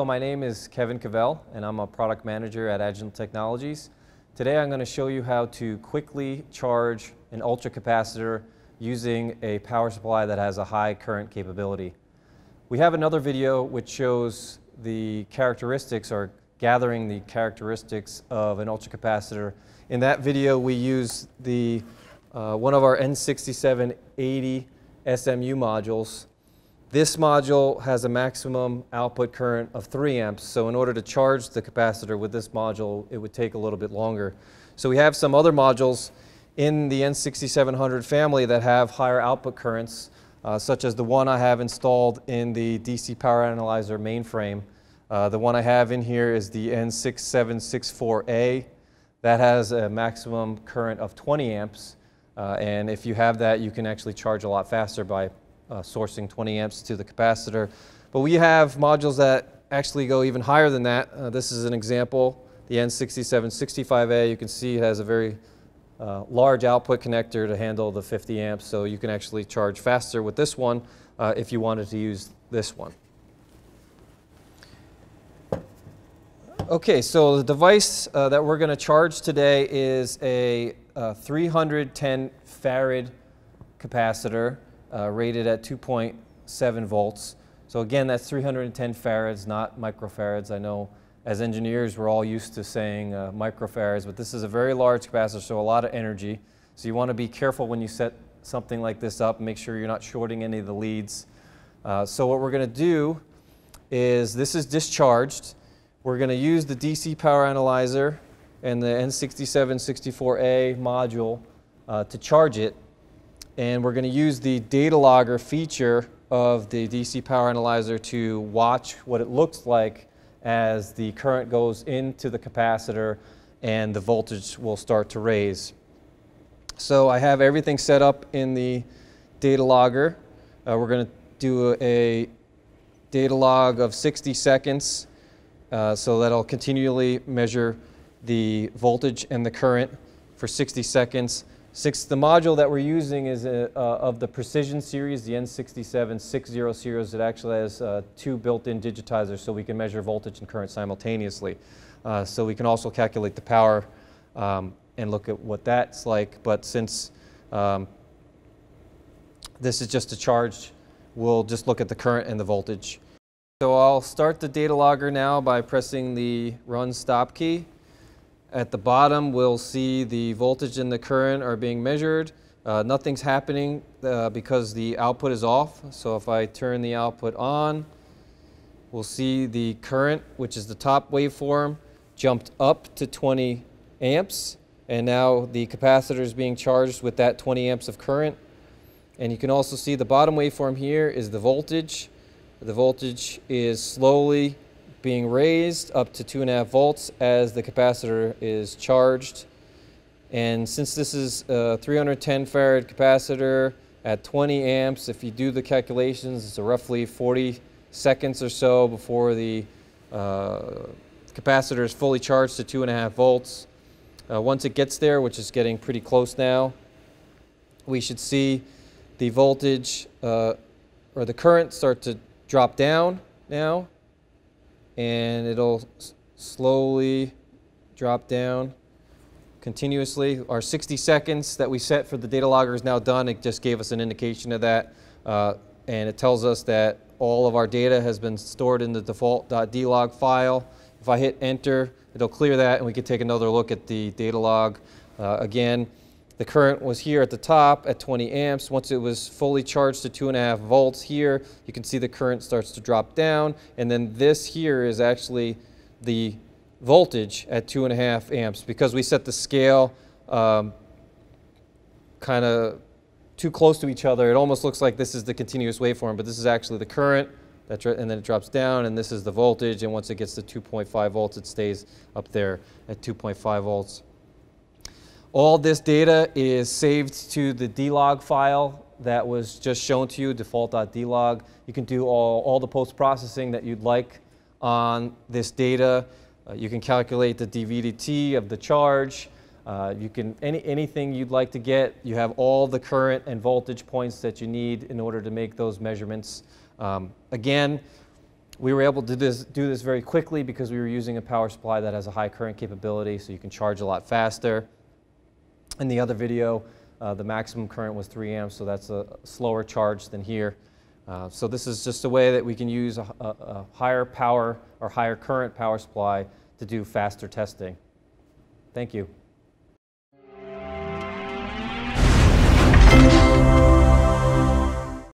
my name is Kevin Cavell and I'm a product manager at Agile Technologies. Today I'm going to show you how to quickly charge an ultracapacitor using a power supply that has a high current capability. We have another video which shows the characteristics or gathering the characteristics of an ultracapacitor. In that video we use the one of our N6705B SMU modules. This module has a maximum output current of 3 amps, so in order to charge the capacitor with this module, it would take a little bit longer. So we have some other modules in the N6700 family that have higher output currents, such as the one I have installed in the DC power analyzer mainframe. The one I have in here is the N6764A. That has a maximum current of 20 amps, and if you have that, you can actually charge a lot faster by sourcing 20 amps to the capacitor. But we have modules that actually go even higher than that. This is an example, the N6765A. You can see it has a very large output connector to handle the 50 amps, so you can actually charge faster with this one if you wanted to use this one. Okay, so the device that we're going to charge today is a 310 farad capacitor rated at 2.7 volts. So again, that's 310 farads, not microfarads. I know as engineers we're all used to saying microfarads, but this is a very large capacitor, so a lot of energy. So you want to be careful when you set something like this up and make sure you're not shorting any of the leads. So what we're going to do is, this is discharged. We're going to use the DC power analyzer and the N6764A module to charge it. And we're going to use the data logger feature of the DC power analyzer to watch what it looks like as the current goes into the capacitor and the voltage will start to raise. So I have everything set up in the data logger. We're going to do a data log of 60 seconds. So that'll continually measure the voltage and the current for 60 seconds. The module that we're using is of the Precision series, the N6760 series. It actually has 2 built-in digitizers, so we can measure voltage and current simultaneously. So we can also calculate the power and look at what that's like. But since this is just a charge, we'll just look at the current and the voltage. So I'll start the data logger now by pressing the run stop key. At the bottom, we'll see the voltage and the current are being measured. Nothing's happening because the output is off. So if I turn the output on, we'll see the current, which is the top waveform, jumped up to 20 amps. And now the capacitor is being charged with that 20 amps of current. And you can also see the bottom waveform here is the voltage. The voltage is slowly being raised up to 2.5 volts as the capacitor is charged. And since this is a 310 farad capacitor at 20 amps, if you do the calculations, it's roughly 40 seconds or so before the capacitor is fully charged to 2.5 volts. Once it gets there, which is getting pretty close now, we should see the voltage or the current start to drop down now, and it'll slowly drop down continuously. Our 60 seconds that we set for the data logger is now done. It just gave us an indication of that, and it tells us that all of our data has been stored in the default.dlog file. If I hit enter, it'll clear that, and we can take another look at the data log. Again, the current was here at the top at 20 amps. Once it was fully charged to 2.5 volts here, you can see the current starts to drop down. And then this here is actually the voltage at 2.5 amps. Because we set the scale kind of too close to each other, it almost looks like this is the continuous waveform, but this is actually the current, and then it drops down, and this is the voltage. And once it gets to 2.5 volts, it stays up there at 2.5 volts. All this data is saved to the dlog file that was just shown to you, default.dlog. You can do all the post-processing that you'd like on this data. You can calculate the dVdt of the charge. You can anything you'd like to get. You have all the current and voltage points that you need in order to make those measurements. Again, We were able to do this very quickly because we were using a power supply that has a high current capability, so you can charge a lot faster. In the other video, the maximum current was 3 amps, so that's a slower charge than here. So this is just a way that we can use a higher power or higher current power supply to do faster testing. Thank you.